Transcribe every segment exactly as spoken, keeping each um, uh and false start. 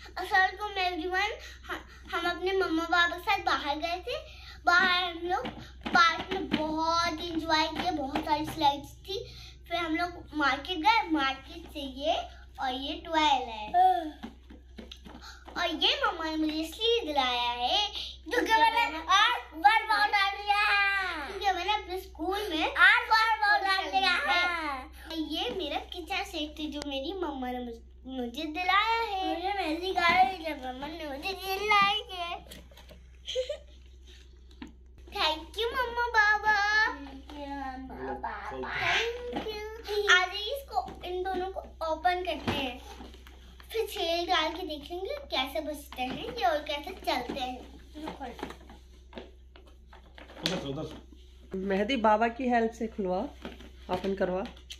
अस्सलाम एवरीवन, हम अपने मम्मा पापा के साथ बाहर गए थे। बाहर हम लोग पार्क में बहुत इंजॉय किया, बहुत सारी स्लाइड्स थी। फिर हम लोग मार्केट गए, मार्केट से ये और ये ट्वेल्व है और ये मम्मा ने मुझे इसलिए दिलाया है क्योंकि मैंने और वन बॉल डाल दिया है, क्योंकि मैंने अपने स्कूल में और वन बॉल डाल दिया है। ये मेरा किचन सेट है जो मेरी मम्मा ने मुझे मुझे दिलाया है। मुझे मेरी गाड़ी जब मम्मा ने मुझे दिलाई है। थैंक यू मम्मा बाबा, मम्मा बाबा थैंक यू। आज इसको इन दोनों को ओपन करते हैं, फिर छेल डाल के देखेंगे कैसे बचते हैं ये और कैसे चलते हैं। मेहदी बाबा की हेल्प से खुलवा, ओपन करवा।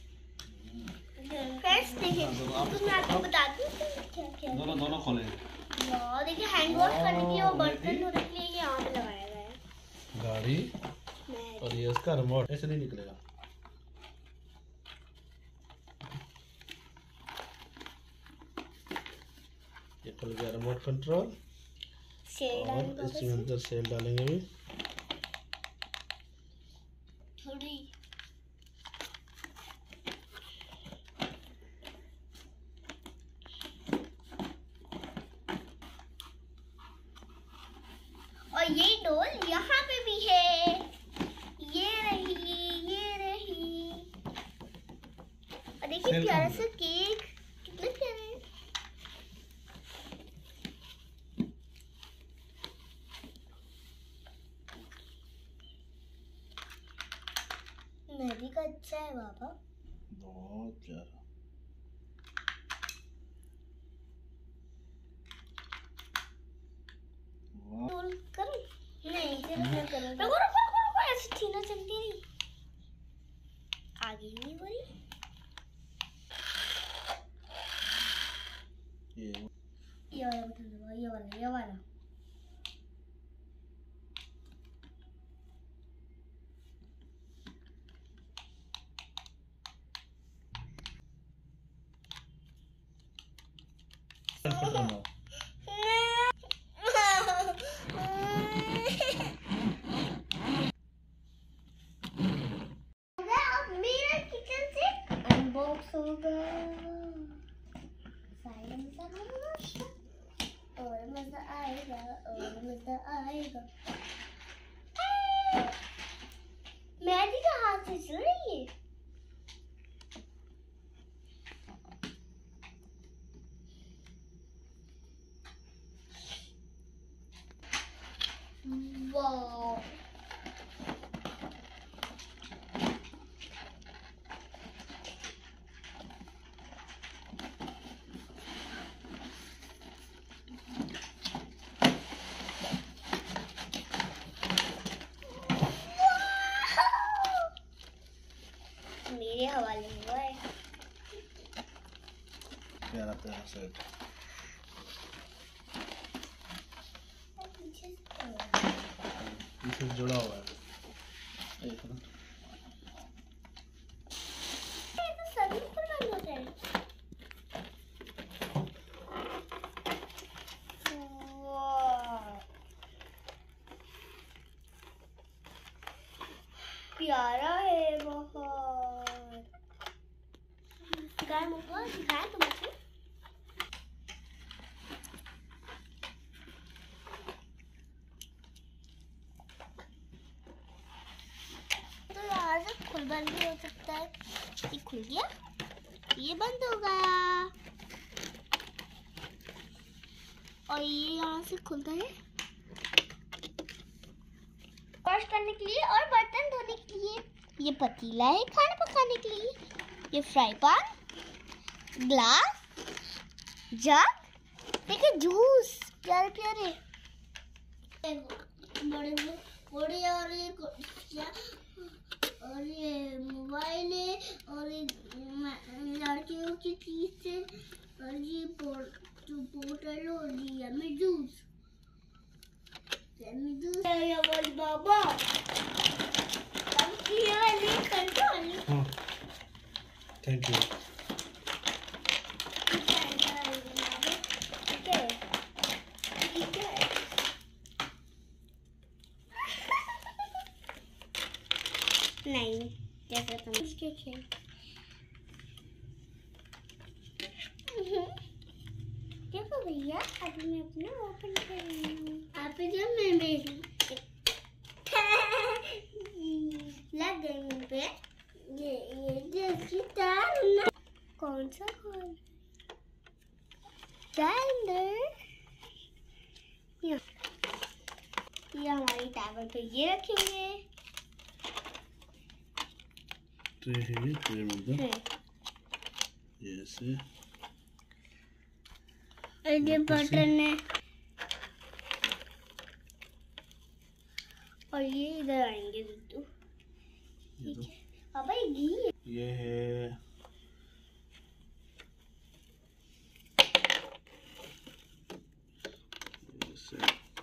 देखिए तो मैं आपको बता दूं क्या क्या दोनों दोनों खोले। वाह देखिए, हैंड वॉश करने के लिए और बर्तन धोने के लिए यहाँ पे लगाया गया है। गाड़ी और ये इसका रिमोट ऐसे नहीं निकलेगा। ये खुल गया रिमोट कंट्रोल और इसमें अंदर सेल डालेंगे भी थोड़ी। और ये डोल यहाँ पे भी है, ये रही ये रही। और देखिए प्यारा सा केक, कितने प्यारे। मेहदी का अच्छा है बाबा, बहुत प्यारा। करूं? नहीं करूं। रुको रुको रुको, ऐसे छीना चलती नहीं, आगे नहीं हो रही। ये ये वाला बटन दबाओ, ये वाला ये वाला। अनबॉक्स होगा और मजा आएगा और मजा आएगा। मेहदी का हाथ से चल रही है। वाह मेरे हवाले हुआ है। प्यारा प्यारा सेट। पीछे जुड़ा हुआ है। एक मिनट, ये तो सभी पर बंद होता है। वाह प्यारा है बहुत। सिखाए मुझको, सिखाए तो मुझे। तो यहाँ से खुल बंद भी हो सकता है। ये खुल गया, ये बंद हो गया और ये यहाँ से खुलता है वॉश करने के लिए और बर्तन धोने के लिए। ये पतीला है खाना पकाने के लिए, ये फ्राई पैन, ग्लास, जग, देखिए जूस प्यारे प्यारे बड़े बड़े और ये और ये मोबाइल है और ये लड़कियों की चीज है और ये बोतल और ये में जूस। Baba thank you. नहीं जैसे तुम इसके खेल। देखो भैया अभी मैं अपना ओपन कर रही हूँ। आप जब मैं भेजूँ लग गई मुझ पे ये ये जैसी तार ना। कौन सा खोल क्या अंदर? ये हमारी टेबल पे ये रखेंगे। ट्रे है ये, ट्रे में दो ये ऐसे। ये बटन है और ये इधर आएंगे दूध। ठीक है पापा ये घी है। ये है ऐसे।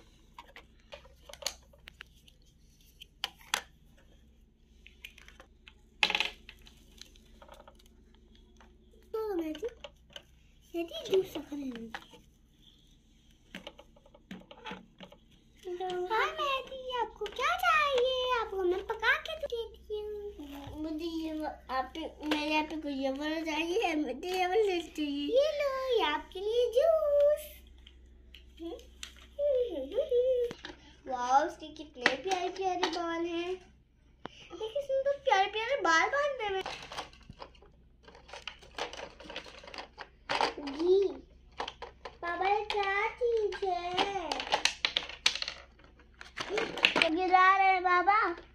तो मैदी मैदी जूस रखा है। हाँ मैदी आपको क्या चाहिए? आपको मैं पका के देती हूँ। मुझे ये आप मेरे यहाँ पे कोई ये वाला चाहिए, मुझे ये वाला चाहिए। ये लो ये आपके लिए जूस। वाह उसके कितने प्यारे प्यारे बाल हैं। देखिए इसमें तो प्यारे प्यारे बाल बांधे हुए। घी पापा ये क्या चीज है? गिरा रहे बाबा।